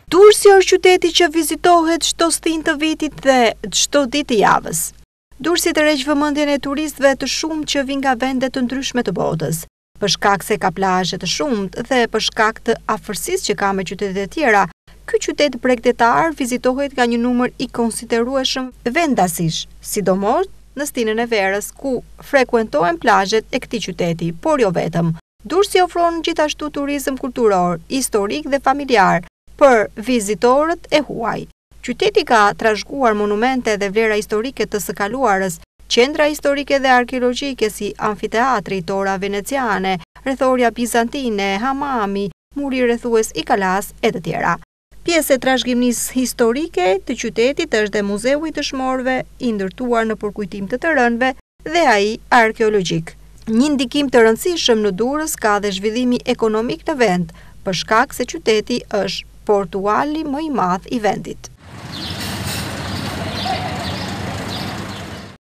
Durrësi është qyteti që vizitohet çdo stin të vitit dhe çdo ditë të javës. Durrësi tërheq vëmendjen e turistëve të shumë që vijnë nga vende të ndryshme të botës, për shkak se ka plazhe të shumtë dhe për shkak të afërsisë që ka me qytetet e tjera. Ky qytet bregdetar vizitohet nga një numër i konsiderueshëm vendasish, sidomos në stinën e verës, ku frekuentohen plazhet e këtij qyteti, por jo vetëm. Durrësi ofron gjithashtu turizëm kulturor, historik dhe familjar për vizitorët e huaj. Qyteti ka trashëguar monumente dhe vlera historike të së kaluarës, qendra historike dhe arkeologjike si amfiteatri, tora veneciane, rrethoria bizantine, hamami, muri rrethues i Kalas e të tjera. Pjesë e trashëgimisë historike të qytetit është dhe Muzeu i Dëshmorëve, i ndërtuar në përkujtim të të rënëve dhe ai arkeologjik. Një ndikim të rëndësishëm në Durrës ka dhe zhvillimi ekonomik në vend, për shkak se qyteti është portuali më i madh i vendit.